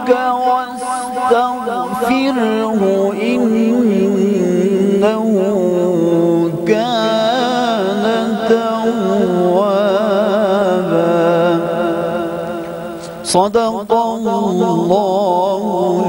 واستغفره إنه كان توابا صدق الله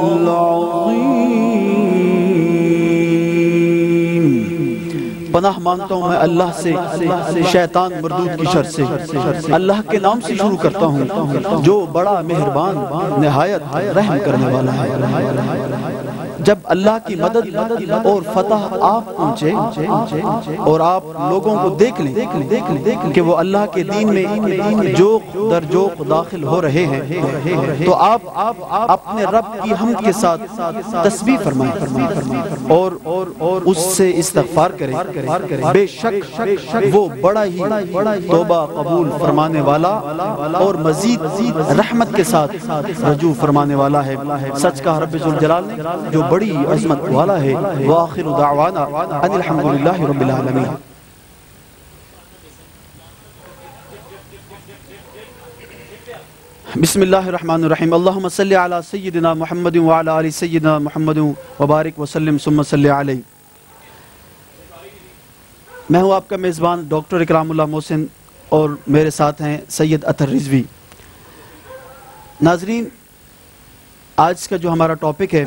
العظيم. پناہ مانگتا ہوں میں اللہ سے شیطان مردود کی شر سے. اللہ کے نام سے شروع کرتا ہوں جو بڑا مہربان نہایت رحم کرنے والا ہے. جب اللہ کی مدد اور فتح آپ پہنچے اور آپ لوگوں کو دیکھ لیں کہ وہ اللہ کے دین میں جوق در جوق داخل ہو رہے ہیں تو آپ اپنے رب کی حمد کے ساتھ تسبیح فرمائیں اور اس سے استغفار کریں. بے شک وہ بڑا ہی توبہ قبول فرمانے والا اور مزید رحمت کے ساتھ رجوع فرمانے والا ہے. سچ کا رب ذوالجلال نے جو بڑی عظمت والا ہے. وآخر دعوانا ان الحمدللہ رب العالمین. بسم اللہ الرحمن الرحیم. اللہم صلی علی سیدنا محمد وعلی آل سیدنا محمد وبارک وسلم ثم صلی علیہ. میں ہوں آپ کا میزبان ڈاکٹر اکرام اللہ محسن اور میرے ساتھ ہیں سید اطہر رضوی. ناظرین، آج کا جو ہمارا ٹاپک ہے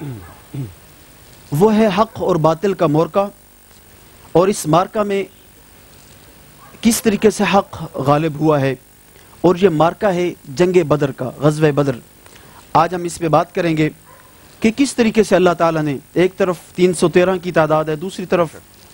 وہ ہے حق اور باطل کا معرکہ، اور اس معرکہ میں کس طریقے سے حق غالب ہوا ہے، اور یہ معرکہ ہے جنگ بدر کا، غزوہ بدر. آج ہم اس پہ بات کریں گے کہ کس طریقے سے اللہ تعالیٰ نے، ایک طرف 313 کی تعداد ہے، دوسری طرف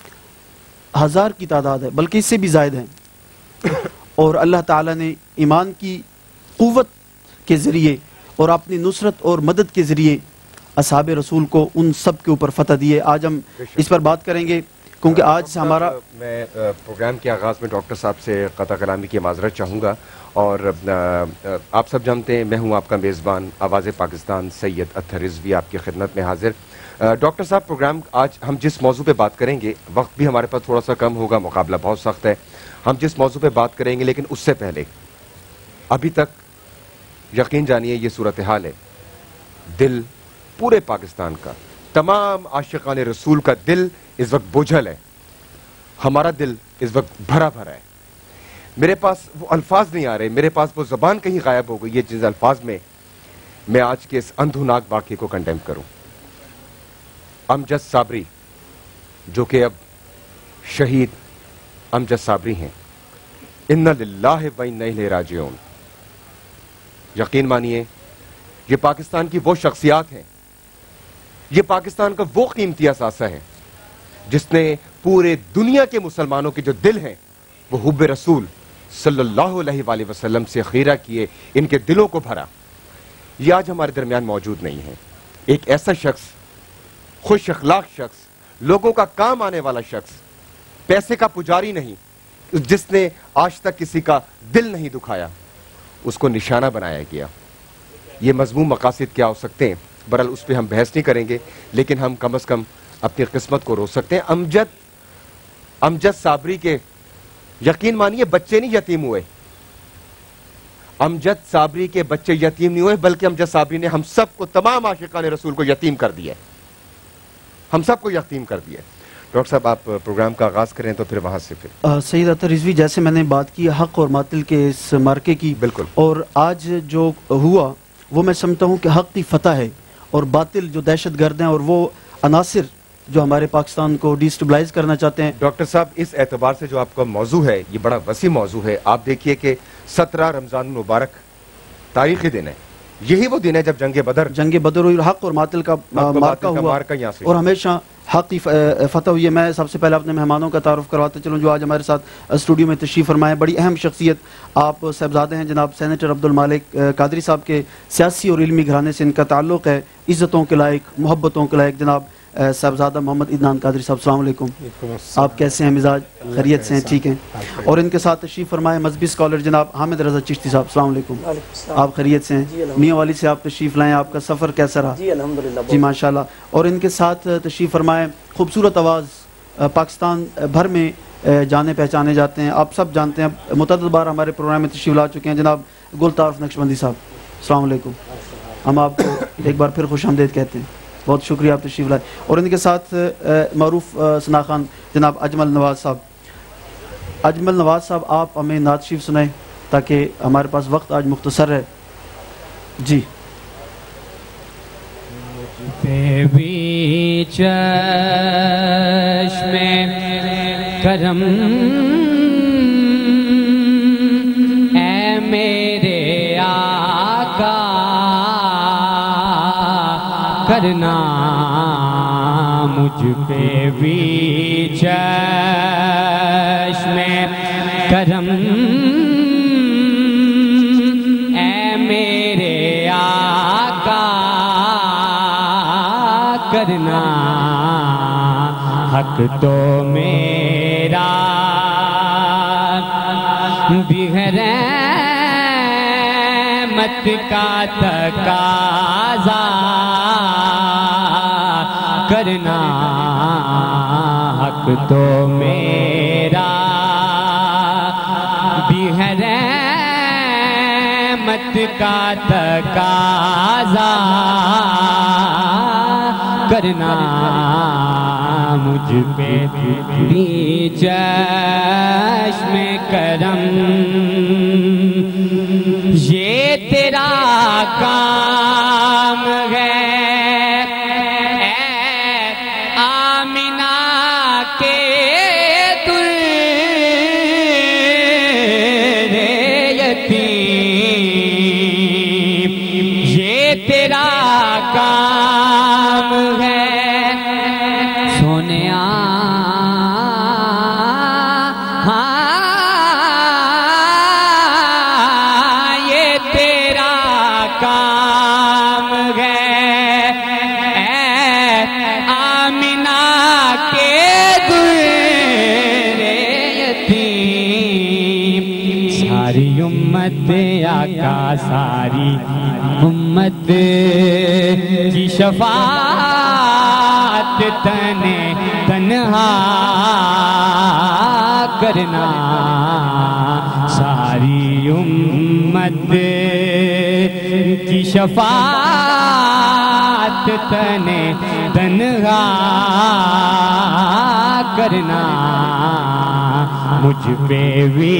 1000 کی تعداد ہے، بلکہ اس سے بھی زائد ہیں، اور اللہ تعالیٰ نے ایمان کی قوت کے ذریعے اور اپنی نصرت اور مدد کے ذریعے اصحاب رسول کو ان سب کے اوپر فتح دیے. آج ہم اس پر بات کریں گے کیونکہ آج سے ہمارا میں پروگرام کے آغاز میں ڈاکٹر صاحب سے قطع کلامی کی معذرت چاہوں گا، اور آپ سب جانتے ہیں میں ہوں آپ کا میزبان آواز پاکستان سید اطہر رضوی آپ کی خدمت میں حاضر. ڈاکٹر صاحب، پروگرام آج ہم جس موضوع پہ بات کریں گے، وقت بھی ہمارے پاس تھوڑا سا کم ہوگا، مقابلہ بہت سخت ہے. ہم جس موضوع پہ بات کریں گے، لیکن اس سے پہلے ابھی تک یقین جانیے یہ صورتحال ہے. دل پورے پاکستان کا، تمام عاشقان رسول کا دل اس وقت بوجھل ہے. ہمارا دل اس وقت بھرا بھرا ہے. میرے پاس وہ الفاظ نہیں آ رہے، میرے پاس وہ زبان کہیں غائب ہو گئی ہے جن الفاظ میں میں آج کے اس اندھوناک واقعے کو کنڈیم کروں. امجد صابری، جو کہ اب شہید امجد صابری ہیں، انا للہ و انا الیہ راجعون. یقین مانیے یہ پاکستان کی وہ شخصیات ہیں، یہ پاکستان کا وہ قیمتی اثاثہ ہے جس نے پورے دنیا کے مسلمانوں کے جو دل ہیں وہ حب رسول صلی اللہ علیہ وآلہ وسلم سے خیرہ کیے، ان کے دلوں کو بھرا. یہ آج ہمارے درمیان موجود نہیں ہے. ایک ایسا شخص، خوش اخلاق شخص، لوگوں کا کام آنے والا شخص، پیسے کا پجاری نہیں، جس نے آج تک کسی کا دل نہیں دکھایا، اس کو نشانہ بنایا گیا. یہ مضمون مقاصد کیا ہو سکتے ہیں؟ برحال اس پہ ہم بحث نہیں کریں گے، لیکن ہم کم از کم اپنی قسمت کو رو سکتے ہیں. امجد صابری کے یقین مانیے بچے نہیں یتیم ہوئے. امجد صابری کے بچے یتیم نہیں ہوئے، بلکہ امجد صابری نے ہم سب کو، تمام عاشقان رسول کو یتیم کر دیا. ہم سب کو یتیم کر دیا. ڈاکٹر صاحب آپ پروگرام کا آغاز کریں تو پھر وہاں سے پھر. سید اطہر رضوی، جیسے میں نے بات کی حق اور باطل کے اس معرکے کی، بالکل، اور آج جو ہوا وہ میں سمجھتا ہوں کہ حق کی فتح ہے، اور باطل جو دہشت گرد ہیں اور وہ عناصر جو ہمارے پاکستان کو ڈیسٹیبلائز کرنا چاہتے ہیں. ڈاکٹر صاحب اس اعتبار سے جو آپ کا موضوع ہے یہ بڑا وسیع موضوع ہے. آپ دیکھیے کہ 17 رمضان المبارک تاریخی دن ہے. یہی وہ دن ہے جب جنگ بدر ہوئی، حق اور باطل کا مارکا ہوا، اور ہمیشہ حق کی فتح ہوئی ہے. میں سب سے پہلے اپنے مہمانوں کا تعارف کرواتے چلوں جو آج ہمارے ساتھ اسٹوڈیو میں تشریف فرمائے. بڑی اہم شخصیت آپ صاحبزادے ہیں جناب سینیٹر عبدالمالک قادری صاحب کے سیاسی اور علمی گھرانے سے ان کا تعلق ہے. عزتوں کے لائق، محبتوں کے لائق جناب صاحبزادہ محمد عدنان قادری صاحب، السلام علیکم. آپ کیسے ہیں؟ مزاج خیریت سے ہیں؟ ٹھیک ہیں. اور ان کے ساتھ تشریف فرمائے مذہبی اسکالر جناب حامد رضا چشتی صاحب، السلام علیکم. آپ خیریت سے ہیں؟ میاں والی سے آپ تشریف لائیں، آپ کا سفر کیسا رہا؟ جی الحمدللہ جی ماشاءاللہ. اور ان کے ساتھ تشریف فرمائے خوبصورت آواز، پاکستان بھر میں جانے پہچانے جاتے ہیں، آپ سب جانتے ہیں، متعدد بار ہمارے پروگرام میں تشریف لا چکے ہیں، جناب گل طارف نقشبندی صاحب، السلام علیکم. ہم آپ کو ایک بار پھر خوش آمدید کہتے ہیں. بہت شکریہ آپ تشریف لائے. اور ان کے ساتھ معروف ثنا خوان جناب اجمل نواز صاحب. اجمل نواز صاحب آپ ہمیں نعت شریف سنائیں تاکہ ہمارے پاس وقت آج مختصر ہے. جی. پہ بھی چشم کرم اے میرے آقا کرنا مجھ پہ بھی چشم کرم اے میرے آقا کرنا حق تو میرا بھی ہے رحمت کا تقاضا کرنا حق تو میرا بھی ہے رحمت کا تقاضا کرنا مجھ پہ بھی چشم کرم یہ تیرا کام ہے اے آمنہ کے دل یتیم یہ تیرا کام ہے سونیا یہ تیرا کام ہے اے آمنہ کے دل یتیم ساری امت آقا ساری امت کی شفاعت تنہا کرنا ساری امت کی شفاعت تنہا کرنا مجھ پہ بھی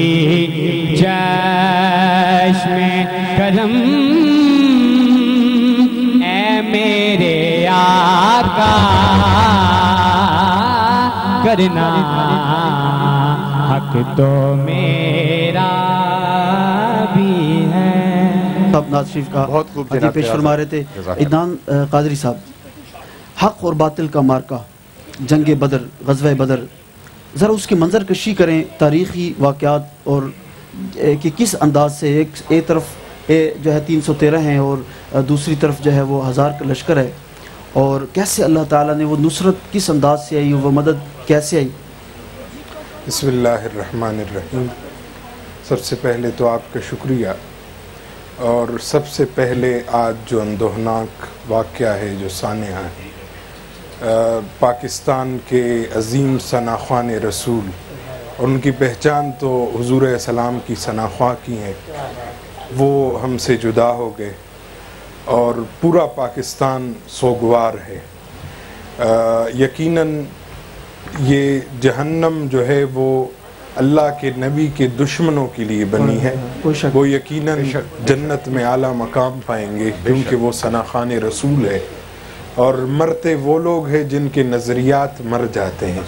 چشم کرم اے میرے آقا کرنا حق تو میرا بھی ہے. صاحب نعت شریف کا بہت خوب عدی پیش فرما رہے تھے. عدنان قادری صاحب، حق اور باطل کا مارکہ، جنگ بدر، غزوہ بدر، ذرا اس کی منظر کشی کریں، تاریخی واقعات اور کہ کس انداز سے ایک طرف جو ہے 313 ہیں اور دوسری طرف جو ہے وہ 1000 کا لشکر ہے، اور کیسے اللہ تعالیٰ نے وہ نصرت کس انداز سے آئی، وہ مدد کیسے آئی؟ بسم اللہ الرحمن الرحیم. سب سے پہلے تو آپ کا شکریہ، اور سب سے پہلے آج جو اندوہناک واقعہ ہے جو سانحہ ہے پاکستان کے عظیم ثناخوان رسول، اور ان کی پہچان تو حضور السلام کی ثناخواہ کی ہے، وہ ہم سے جدا ہو گئے اور پورا پاکستان سوگوار ہے. یقیناً یہ جہنم جو ہے وہ اللہ کے نبی کے دشمنوں کے لیے بنی ہے، وہ یقیناً جنت میں اعلیٰ مقام پائیں گے کیونکہ وہ ثناخوان رسول ہے. اور مرتے وہ لوگ ہیں جن کے نظریات مر جاتے ہیں،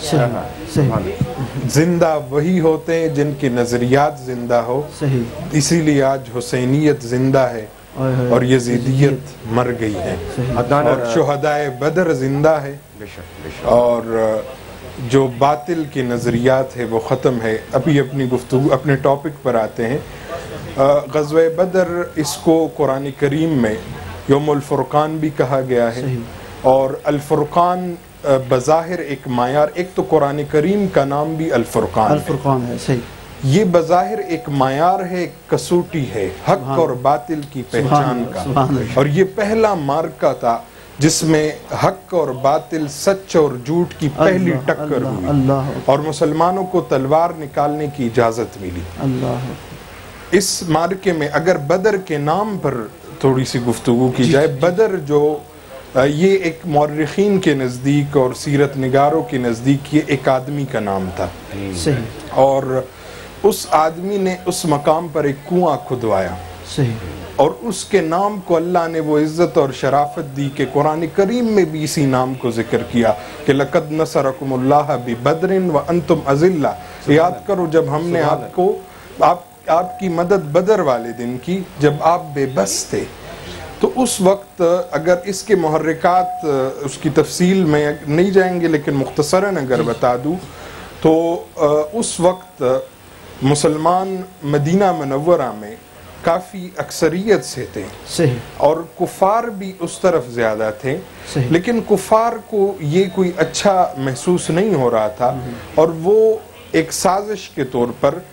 زندہ وہی ہوتے ہیں جن کے نظریات زندہ ہو. اسی لیے آج حسینیت زندہ ہے اور یزیدیت مر گئی ہے، اور شہدائے بدر زندہ ہے، اور جو باطل کے نظریات ہے وہ ختم ہے. ابھی اپنی گفتگو اپنے ٹاپک پر آتے ہیں. غزوہ بدر اس کو قرآن کریم میں یوم الفرقان بھی کہا گیا ہے، اور الفرقان بظاہر ایک معیار، ایک تو قرآن کریم کا نام بھی الفرقان ہے، صحیح، یہ بظاہر ایک معیار ہے، کسوٹی ہے حق اور باطل کی پہچان کا. اور یہ پہلا مارکہ تھا جس میں حق اور باطل، سچ اور جھوٹ کی پہلی ٹکر ہوئی، اور مسلمانوں کو تلوار نکالنے کی اجازت ملی. اس مارکے میں اگر بدر کے نام پر थोड़ी सी गुफ्तगू की जाए। बदर जो ये एक मौर्रिखीन के नज़दीक और सीरत निगारों के नज़दीक ये एक आदमी का नाम था। सही। और उस आदमी ने उस मकाम पर एक कुआं खुदवाया। सही। और उसके नाम को अल्लाह ने वो इज़्ज़त और शराफत दी कि कुरान करीम में भी इसी नाम को जिक्र किया कि लक़द नसरकुमुल्लाह बिबद्रिन व अंतुम अज़िल्ला। याद करो जब हमने आपको आपकी मदद बदर वाले दिन की जब आप बेबस थे। तो उस वक्त अगर इसके मुहर्रिकात उसकी तफसील में नहीं जाएंगे लेकिन मुख्तसरन अगर बता दूँ तो उस वक्त मुसलमान मदीना मुनव्वरा में काफ़ी अक्सरियत से थे। सही। और कुफार भी उस तरफ ज़्यादा थे। सही। लेकिन कुफार को ये कोई अच्छा महसूस नहीं हो रहा था और वो एक साजिश के तौर पर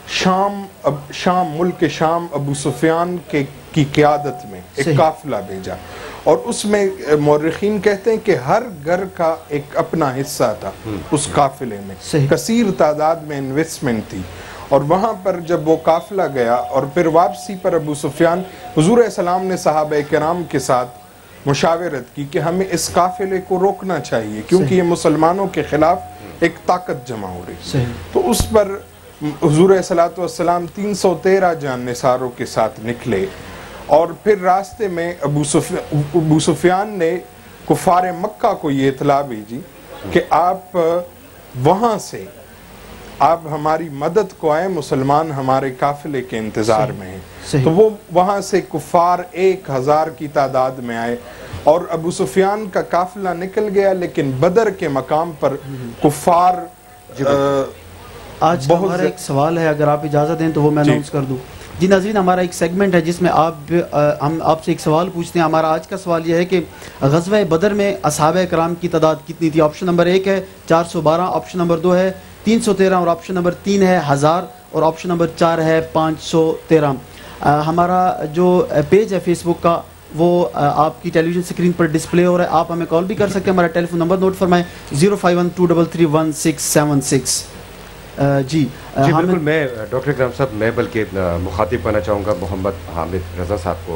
मुल्क शाम अबू सुफियान की क़यादत में एक काफिला भेजा और उसमें मौर्रिखीन कहते हैं कि हर घर का एक अपना हिस्सा था उस काफिले में। कसीर तादाद में इन्वेस्टमेंट थी और वहाँ पर जब वो काफिला गया और फिर वापसी पर अबू सुफियान हुजूर सलाम ने सहाबा किराम के साथ मुशावरत की कि हमें इस काफिले को रोकना चाहिए क्योंकि ये मुसलमानों के खिलाफ एक ताकत जमा हो रही। तो उस पर हुजूर सलातो वस्सलाम 313 जानिसारों के साथ निकले और फिर रास्ते में अबू सुफियान ने कुफार मक्का को ये इतला भेजी कि आप वहाँ से आप हमारी मदद को आए, मुसलमान हमारे काफिले के इंतजार में हैं। तो वो वहाँ से कुफार 1000 की तादाद में आए और अबू सुफियान का काफिला निकल गया लेकिन बदर के मकाम पर कुफार आज हमारा एक सवाल है, अगर आप इजाज़त दें तो वो मैं अनाउंस कर दूं। जी नाज़रीन, हमारा एक सेगमेंट है जिसमें हम आपसे एक सवाल पूछते हैं। हमारा आज का सवाल यह है कि ग़ज़वा बदर में असहाबे किराम की तादाद कितनी थी? ऑप्शन नंबर 1 है 412, ऑप्शन नंबर 2 है 313 और ऑप्शन नंबर 3 है 1000 और ऑप्शन नंबर 4 है 513। हमारा जो पेज है फेसबुक का वो आपकी टेलीविज़न स्क्रीन पर डिस्प्ले हो रहा है। आप हमें कॉल भी कर सकते हैं। हमारा टेलीफोन नंबर नोट फरमाएं 0512331676। जी बिल्कुल। मैं डॉक्टर इकराम साहब मैं बल्कि मुखातिब करना चाहूँगा मोहम्मद हामिद रज़ा साहब को।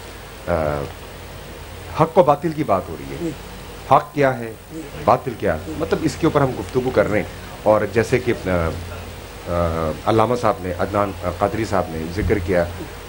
हक़ व बातिल की बात हो रही है, हक़ क्या है बातिल क्या है, मतलब इसके ऊपर हम गुफ्तगू कर रहे हैं। और जैसे कि अल्लामा साहब ने, अदनान कादरी साहब ने जिक्र किया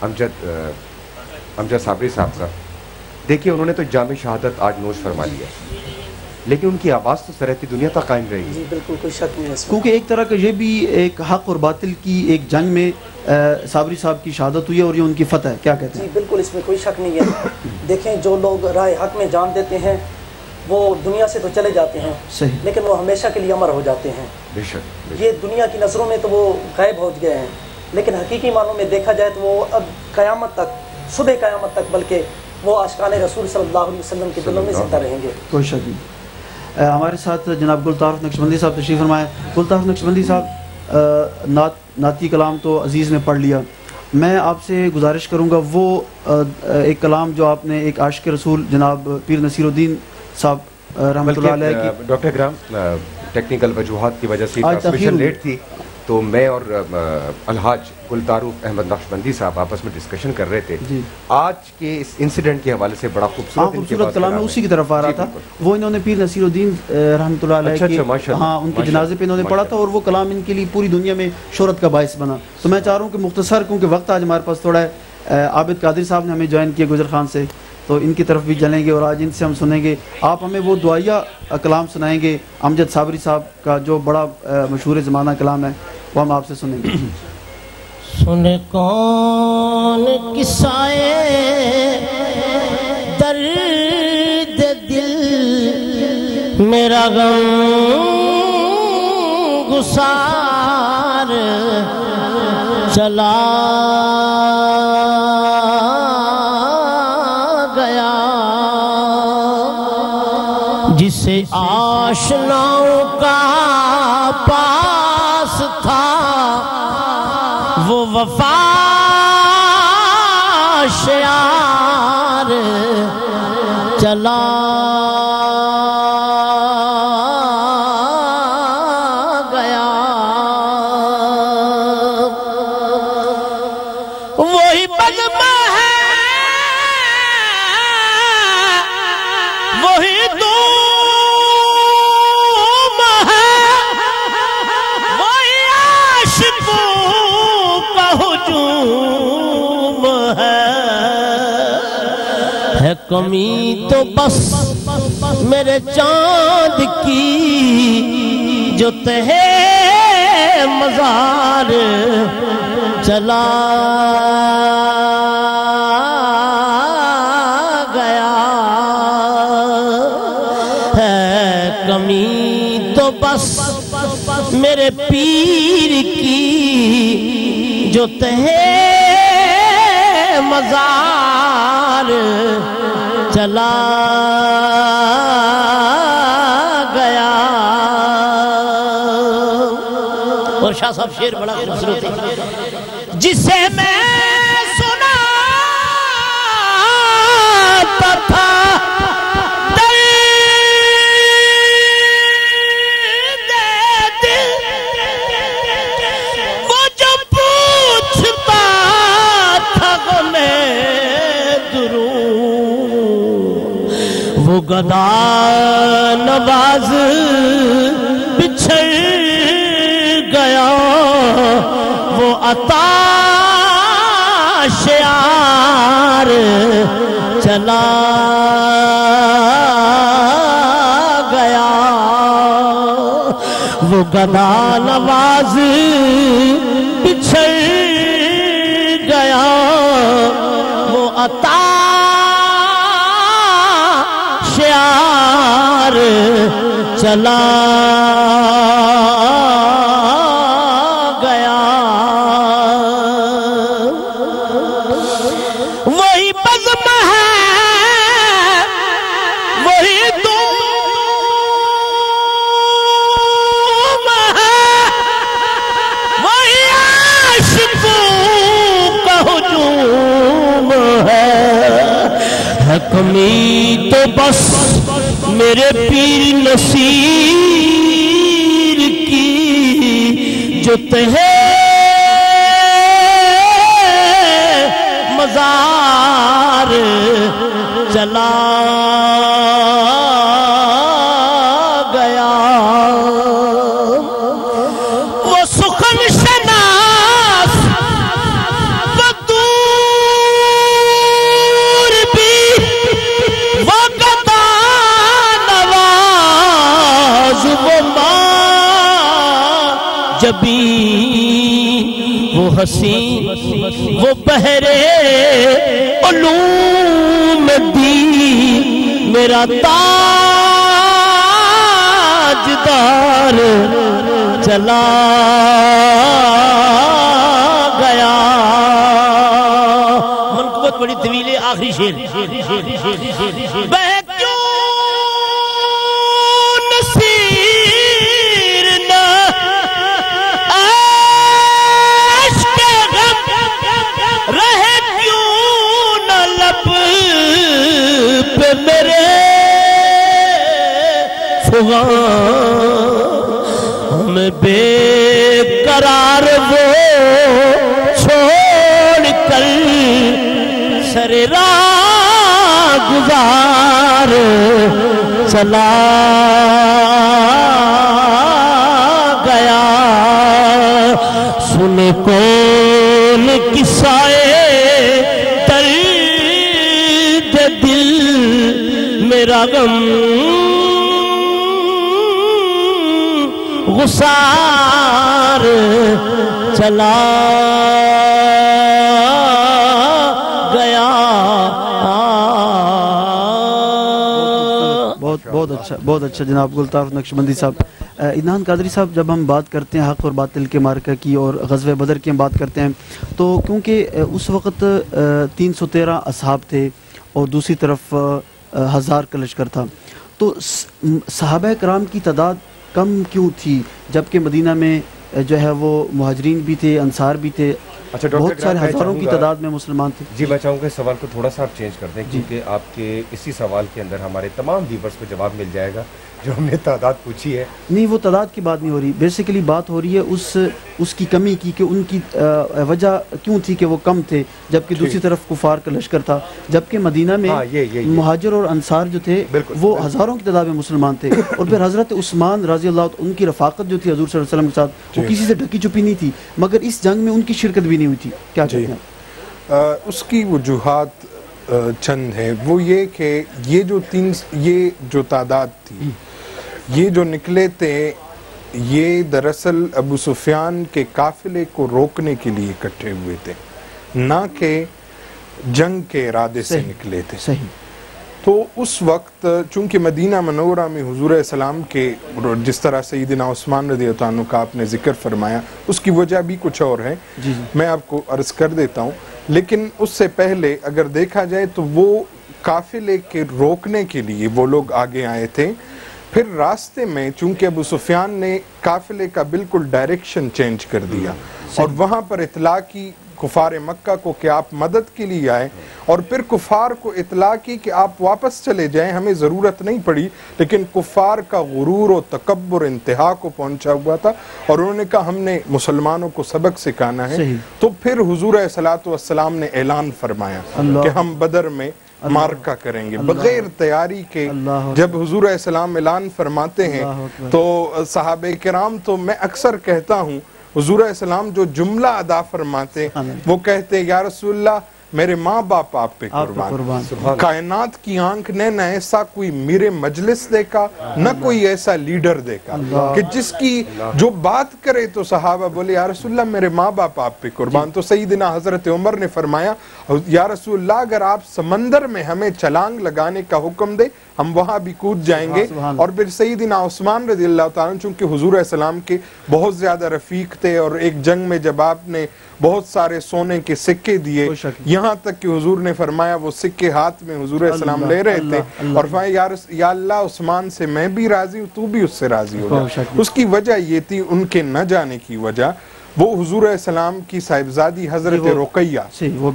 अमजद साबरी साहब का, देखिए उन्होंने तो जाम शहादत आज नोश फरमा लिया लेकिन उनकी आवाज़ तो सरहती दुनिया तक कायम रहेगी। बिल्कुल कोई शक नहीं है, क्योंकि एक तरह का ये भी एक हक़ और बातिल की एक जंग में साबरी साहब की शहादत हुई है और ये उनकी फतह है। क्या कहते हैं? जी बिल्कुल, इसमें कोई शक नहीं है। देखें, जो लोग राह हक़ में जान देते हैं वो दुनिया से तो चले जाते हैं सही, लेकिन वो हमेशा के लिए अमर हो जाते हैं। बेशक ये दुनिया की नज़रों में तो वो गायब हो गए हैं लेकिन हकीकी मानों में देखा जाए तो वो अब क़यामत तक, सुबह क़यामत तक, बल्कि वो आशिकाने रसूल सल्लल्लाहु अलैहि वसल्लम के दिलों में ज़िंदा रहेंगे। कोई शक नहीं। हमारे साथ जनाब गुलतारफ नक्शबंदी साहब तशरीफ़ फरमाए। गुलतारफ नक्शबंदी साहब, नाती कलाम तो अजीज़ ने पढ़ लिया, मैं आपसे गुजारिश करूँगा वो एक कलाम जो आपने एक आशिक़ रसूल जनाब पीर नसीरुद्दीन साहब रहमतुल्लाह अलैह की। डॉक्टर इकराम टेक्निकल वजूहात की वजह से ट्रांसमिशन लेट थी तो मैं और अलहाज गुलतारूफ अहमद नक्शबंदी साहब आपस में डिस्कशन कर रहे थे आज के इस इंसिडेंट के हवाले से। बड़ा खूबसूरत कलाम है, उसी की तरफ आ रहा था। वो इन्होंने पीर नसीरुद्दीन रहमतुल्लाह अलैह के हाँ उनके जनाजे पे इन्होंने पढ़ा था और वो कलाम इनके लिए पूरी दुनिया में शोहरत का बाइस बना। तो मैं चाह रहा हूँ कि मुख्तसर, क्योंकि वक्त आज हमारे पास थोड़ा है, आबिद कादिर साहब ने हमें ज्वाइन किया गुजर खान से, तो इनकी तरफ भी चलेंगे और आज इनसे हम सुनेंगे। आप हमें वो दुआया कलाम सुनाएंगे अमजद साबरी साहब का जो बड़ा मशहूर ज़माना कलाम है, वो हम आपसे सुनेंगे। सुने कौन किस्साए दर्द दिल मेरा गम गुसार चला गया जिसे आशनाओं का पास था वो वफा शार चला गया। वही बदमा है ہے کمی تو بس میرے چاند کی جو تہے مزار چلا گیا ہے کمی تو بس میرے پیر کی جو تہے مزار چلا گیا. اور شاہ صاحب شعر بڑا خوبصورت ہے. جسے میں سناتا تھا وہ گدا نواز بچھڑ گیا وہ عطا شعار چلا گیا وہ گدا نواز بچھڑ گیا وہ عطا شعار چلا گیا. وہی بزم ہے وہی دوم ہے وہی عاشقوں کا ہجوم ہے کمی تو بس میرے پیر نصیر کی جو تہے مزار چلا گیا. وہ سخن شناس وہ دور بھی وہ گدا نواز وہ ماں جبی وہ حسین وہ بہرے علوم دی میرا تاجدار چلا گیا. منقبت بڑی طویل ہے. آخری شعر ہمیں بے قرار وہ چھوڑ کر سر راہ گزار چلا گیا. سن کون قصائے درد دل میرا غم غسار چلا گیا. بہت اچھا جناب گلطاف نقشبندی صاحب. عدنان قادری صاحب، جب ہم بات کرتے ہیں حق اور باطل کے معرکہ کی اور غزوہ بدر کی ہم بات کرتے ہیں تو کیونکہ اس وقت 313 اصحاب تھے اور دوسری طرف 1000 کا لشکر تھا، تو صحابہ کرام کی تعداد کم کیوں تھی جبکہ مدینہ میں جو ہے وہ مہاجرین بھی تھے، انصار بھی تھے، بہت سارے ہزاروں کی تعداد میں مسلمان تھے؟ جی میں چاہوں گا اس سوال کو تھوڑا سا آپ چینج کر دیں کیونکہ آپ کے اسی سوال کے اندر ہمارے تمام ویورز کو جواب مل جائے گا جو ہم نے تعداد پوچھی ہے. نہیں، وہ تعداد کی بات نہیں ہو رہی، بیسیکلی بات ہو رہی ہے اس کی کمی کی کہ ان کی وجہ کیوں تھی کہ وہ کم تھے جبکہ دوسری طرف کفار کا لشکر تھا، جبکہ مدینہ میں مہاجر اور انصار جو تھے وہ ہزاروں کی تعداد میں مسلمان تھے. اور پھر حضرت عثمان رضی اللہ عنہ ان کی رفاقت جو تھی حضور صلی اللہ علیہ وسلم کے ساتھ وہ کسی سے ڈھکی چھپی نہیں تھی، مگر اس جنگ میں ان کی شرکت بھی نہیں ہوئی تھی. کیا کہتے ہیں؟ اس کی وجوہات چند ہے، وہ یہ کہ یہ جو تعداد تھی، یہ جو نکلے تھے، یہ دراصل ابو سفیان کے قافلے کو روکنے کے لیے اکٹھے ہوئے تھے، نہ کہ جنگ کے ارادے سے نکلے تھے۔ تو اس وقت چونکہ مدینہ منورہ میں حضور علیہ السلام کے جس طرح سیدنا عثمان رضی اللہ عنہ کا آپ نے ذکر فرمایا، اس کی وجہ بھی کچھ اور ہے، میں آپ کو عرض کر دیتا ہوں، لیکن اس سے پہلے اگر دیکھا جائے تو وہ قافلے کے روکنے کے لیے وہ لوگ آگے آئے تھے۔ پھر راستے میں چونکہ ابو سفیان نے قافلے کا بالکل ڈائریکشن چینج کر دیا اور وہاں پر اطلاع کی کفار مکہ کو کہ آپ مدد کے لیے آئے، اور پھر کفار کو اطلاع کی کہ آپ واپس چلے جائیں، ہمیں ضرورت نہیں پڑی، لیکن کفار کا غرور و تکبر انتہا کو پہنچا ہوا تھا اور انہوں نے کہا ہم نے مسلمانوں کو سبق سکھانا ہے۔ تو پھر حضور علیہ الصلوۃ والسلام نے اعلان فرمایا کہ ہم بدر میں مارکا کریں گے بغیر تیاری کے۔ جب حضور علیہ السلام اعلان فرماتے ہیں تو صحابہ کرام، تو میں اکثر کہتا ہوں حضور علیہ السلام جو جملہ ادا فرماتے وہ کہتے یا رسول اللہ میرے ماں باپ آپ پہ قربان، کائنات کی آنکھ نے نہ ایسا کوئی میرے مجلس دیکھا نہ کوئی ایسا لیڈر دیکھا کہ جس کی جو بات کرے تو صحابہ بولے یا رسول اللہ میرے ماں باپ آپ پہ قربان۔ تو سیدنا حضرت عمر نے فرمایا یا رسول اللہ اگر آپ سمندر میں ہمیں چھلانگ لگانے کا حکم دے ہم وہاں بھی کود جائیں گے۔ اور پھر سیدنا عثمان رضی اللہ تعالیٰ چونکہ حضور علیہ السلام کے بہت زیادہ رفیق تھے، اور ایک جنگ میں جب آپ نے بہت سارے سونے کے سکے دیے، یہاں تک کہ حضور نے فرمایا وہ سکے ہاتھ میں حضور علیہ السلام لے رہے تھے اور فرمایا یا اللہ عثمان سے میں بھی راضی ہوں تو بھی اس سے راضی ہو جا۔ اس کی وجہ یہ تھی ان کے نہ جانے کی وجہ، وہ حضور علیہ السلام کی صاحبزادی حضرت رقیہ وہ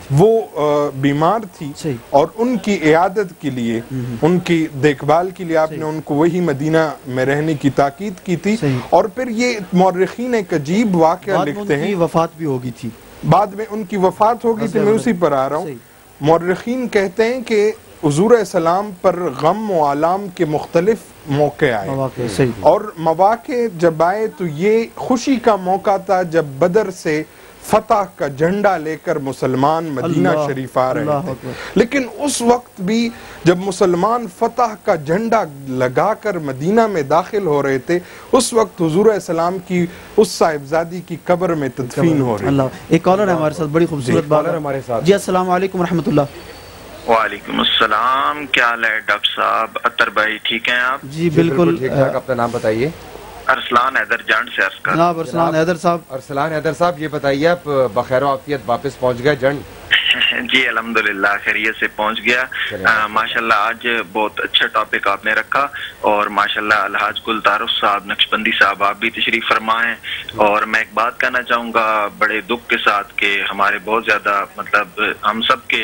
بیمار تھی اور ان کی عیادت کے لیے، ان کی دیکھ بھال کے لیے آپ نے ان کو وہی مدینہ میں رہنے کی تاکید کی تھی۔ اور پھر یہ مورخین ایک عجیب واقعہ لکھتے ہیں، وفات بھی ہوگی تھی، بعد میں ان کی وفات ہوگی تھی، میں اسی پر آ رہا ہوں۔ مورخین کہتے ہیں کہ حضور علیہ السلام پر غم و آلام کے مختلف موقع آئے، اور مواقع جب آئے تو یہ خوشی کا موقع تھا جب بدر سے فتح کا جھنڈا لے کر مسلمان مدینہ شریف آ رہے تھے، لیکن اس وقت بھی جب مسلمان فتح کا جھنڈا لگا کر مدینہ میں داخل ہو رہے تھے اس وقت حضور علیہ السلام کی اس صاحبزادی کی قبر میں تدفین ہو رہی تھی۔ ایک کالر ہے ہمارے ساتھ، بڑی خوبصورت بات ہمارے ساتھ۔ جی السلام علیکم ورحمۃ اللہ۔ وعلیکم السلام، کیا حال ہے ڈاکٹر صاحب؟ اطہر بھائی ٹھیک ہیں آپ؟ جی بالکل ٹھیک ٹھاک، اپنا نام بتائیے۔ ارسلان حیدر جنڈ سے عرض کر۔ جناب ارسلان حیدر صاحب۔ ارسلان حیدر صاحب یہ بتائیے آپ بخیر و عافیت واپس پہنچ گئے جنڈ؟ جی الحمدللہ خیریت سے پہنچ گیا۔ ماشاءاللہ آج بہت اچھا ٹاپک آپ نے رکھا، اور ماشاءاللہ الحاج گل تعارف صاحب نقشبندی صاحب آپ بھی تشریف فرما ہیں۔ اور میں ایک بات کہنا چاہوں گا بڑے دکھ کے ساتھ کہ ہمارے بہت زیادہ مطلب ہم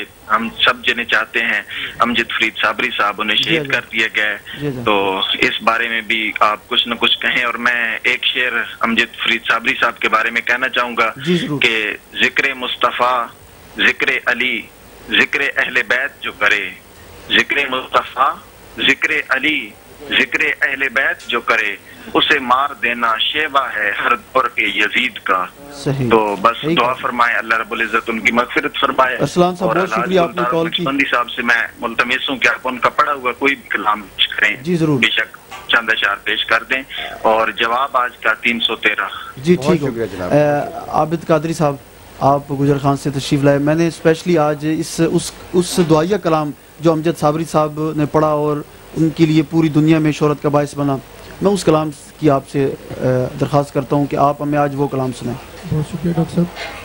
سب جنہیں چاہتے ہیں امجد فرید صابری صاحب انہیں شہید کر دیا گیا، تو اس بارے میں بھی آپ کچھ نہ کچھ کہیں۔ اور میں ایک شعر امجد فرید صابری صاحب کے بارے میں کہنا چاہوں گا کہ ذکر مصطفیٰ، ذکر علی، ذکر اہل بیت جو کرے، ذکر مصطفیٰ، ذکر علی، ذکر اہل بیت جو کرے اسے مار دینا شیوا ہے ہر دور کے یزید کا۔ تو بس دعا فرمائے اللہ رب العزت ان کی مغفرت فرمائے۔ ارسلان صاحب بہت شکریہ آپ نے کال کی۔ بندی صاحب سے میں ملتمس ہوں کہ آپ ان کا پڑھا ہوا کوئی بھی کلام پیش کریں، جی ضرور، بے شک چند اشعار پیش کر دیں، اور جواب آج کا 313۔ جی ٹھیک ہے۔ عابد قادری صاحب آپ گجر خان سے تشریف لائے، میں نے اسپیشلی آج اس دعائیہ کلام جو امجد صابری صاحب نے پڑھا اور ان کے لیے پوری دنیا میں شہرت کا باعث بنا، میں اس کلام کی آپ سے درخواست کرتا ہوں کہ آپ ہمیں آج وہ کلام سنائیں۔ بہت شکریہ ڈاکٹر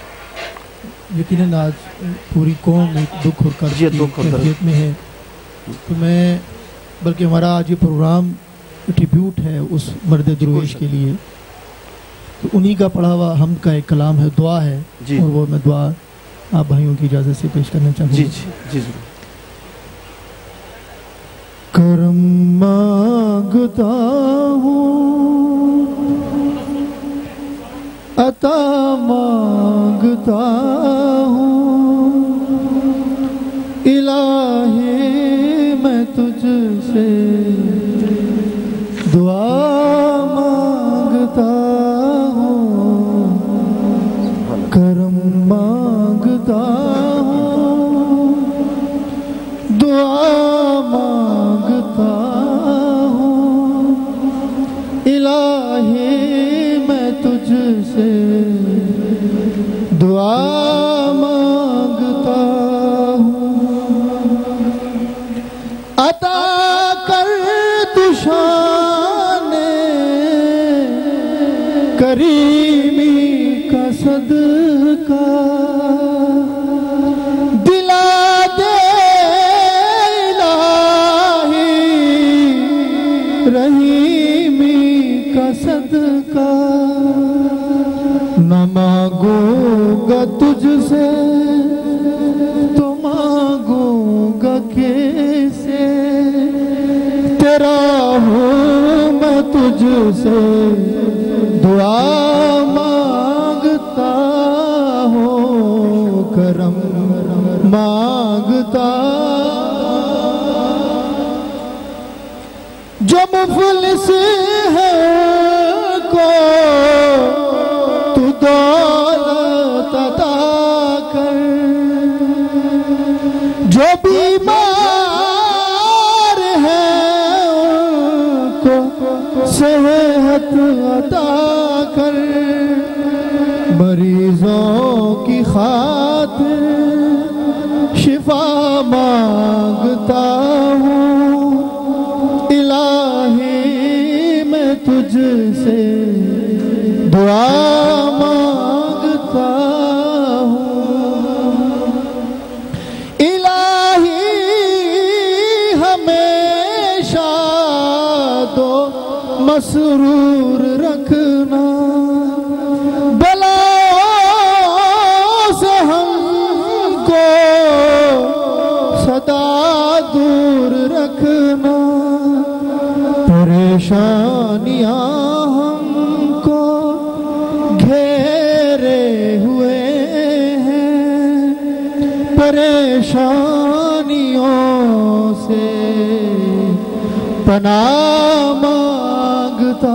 صاحب، یقیناً آج پوری قوم ایک دکھ اور کرب کی کیفیت میں ہے، تو میں بلکہ ہمارا آج یہ پروگرام ٹریبیوٹ ہے اس مرد درویش کے لیے، تو انہی کا پڑھا ہوا حمد کا ایک کلام ہے، دعا ہے، اور وہ میں دعا آپ بھائیوں کی اجازت سے پیش کرنا چاہوں گا۔ جی ضرور۔ کرم مانگتا ہوں، عطا مانگتا ہوں، الہی میں تجھ سے دعا مانگتا ہوں، کرم مانگتا ہوں، مانگتا ہوں الہی میں تجھ سے دعا مانگتا ہوں عطا کر تو شان کریمی کا صدقہ دلا دے الہی رحیمی کا صدقہ نہ مانگوں گا تجھ سے تو مانگوں گا کیسے تیرا ہوں میں تجھ سے دعا مانگتا ہوں کرم مانگتا جو مفلس ہے کو تو دولت عطا کر جو بیمار ہے ان کو صحت عطا کر مریضوں کی خاطر شفا مانگتا ہوں الہی میں تجھ سے دعا مانگتا ہوں الہی ہمیشہ دو مسرور رکھنا سے ہم کو سدا دور رکھنا پریشانیاں ہم کو گھیرے ہوئے ہیں پریشانیوں سے پناہ مانگتا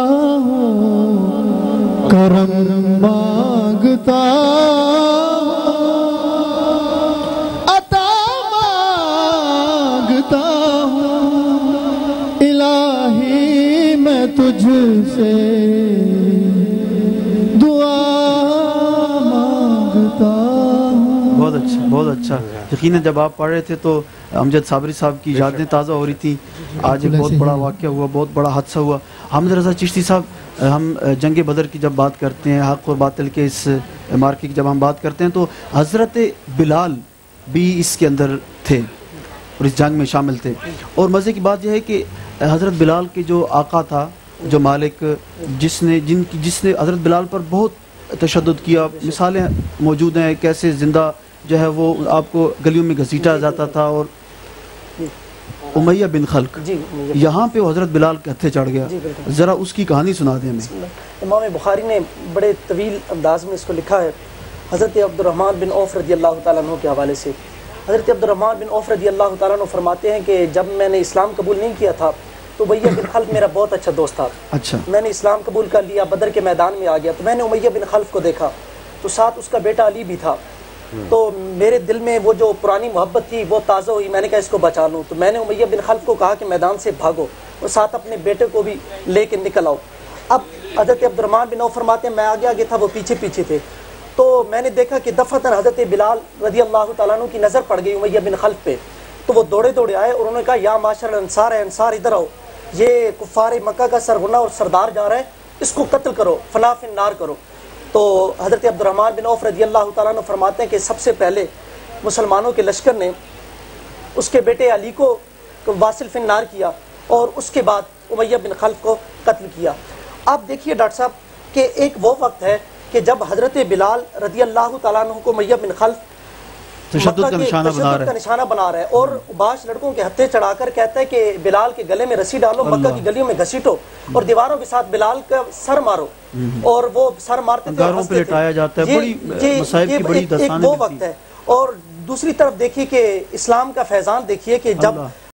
ہوں کرم مانگتا عطا مانگتا ہوں الہی میں تجھ سے دعا مانگتا ہوں۔ بہت اچھا بہت اچھا۔ یقیناً جب آپ پڑھ رہے تھے تو امجد صابری صاحب کی یادیں تازہ ہو رہی تھی۔ آج ایک بہت بڑا واقعہ ہوا، بہت بڑا حادثہ ہوا۔ حامد رضا چشتی صاحب، ہم جنگ بدر کی جب بات کرتے ہیں، حق اور باطل کے اس مارکے کی جب ہم بات کرتے ہیں تو حضرت بلال بھی اس کے اندر تھے اور اس جنگ میں شامل تھے۔ اور مزے کی بات یہ ہے کہ حضرت بلال کے جو آقا تھا، جو مالک، جس نے حضرت بلال پر بہت تشدد کیا، مثالیں موجود ہیں کیسے زندہ جو ہے وہ آپ کو گلیوں میں گھسیٹا جاتا تھا۔ اور امیہ بن خلق، یہاں پہ وہ حضرت بلال کے ہتھے چڑھ گیا، ذرا اس کی کہانی سنا دیں ہمیں۔ امام بخاری نے بڑے طویل انداز میں اس کو لکھا ہے، حضرت عبد الرحمن بن عوف رضی اللہ تعالیٰ عنہ کے حوالے سے۔ حضرت عبد الرحمن بن عوف رضی اللہ تعالیٰ عنہ فرماتے ہیں کہ جب میں نے اسلام قبول نہیں کیا تھا تو امیہ بن خلف میرا بہت اچھا دوست تھا۔ اچھا، میں نے اسلام قبول کر لیا، بدر کے میدان میں آ گیا تو میں نے امیہ بن خلف کو دیکھا تو ساتھ اس کا بیٹا علی بھی تھا، تو میرے دل میں وہ جو پرانی محبت تھی وہ تازہ ہوئی، میں نے کہا اس کو بچا لوں۔ تو میں نے امیہ بن خلف کو کہا کہ میدان سے بھاگو اور ساتھ اپنے بیٹے کو بھی لے کے نکل آؤ۔ اب حضرت عبد الرحمن بن عوف فرماتے ہیں میں آگے آگے تھا، وہ پیچھے پیچھے تھے، تو میں نے دیکھا کہ دفعتاً حضرت بلال رضی اللہ تعالیٰ عنہ کی نظر پڑ گئی امیہ بن خلف پہ، تو وہ دوڑے دوڑے آئے اور انہوں نے کہا یا معاشر الانصار، ہے انصار ادھر آؤ، یہ کفار مکہ کا سرغنہ اور سردار جا رہا ہے، اس کو قتل کرو، فنا فی النار کرو۔ تو حضرت عبد الرحمن بن عوف رضی اللہ تعالیٰ عنہ فرماتے ہیں کہ سب سے پہلے مسلمانوں کے لشکر نے اس کے بیٹے علی کو واصل فی النار کیا اور اس کے بعد امیہ بن خلف کو قتل کیا۔ آپ دیکھیے ڈاکٹر صاحب کہ ایک وہ وقت ہے کہ جب حضرت بلال رضی اللہ تعالیٰ عنہ کو امیہ بن خلف تشدد کا نشانہ بنا رہا ہے اور باش لڑکوں کے ہتھے چڑھا کر کہتا ہے کہ بلال کے گلے میں رسی ڈالو، مکہ کی گلیوں میں گھسیٹو اور دیواروں کے ساتھ بلال کا سر مارو، اور وہ سر مارتے تھے، گاروں پہ لٹایا جاتا ہے۔ بڑی مصائب کی بڑی داستانیں وہ وقت ہے۔ اور دوسری طرف دیکھیے کہ اسلام کا فیضان دیکھیے کہ جب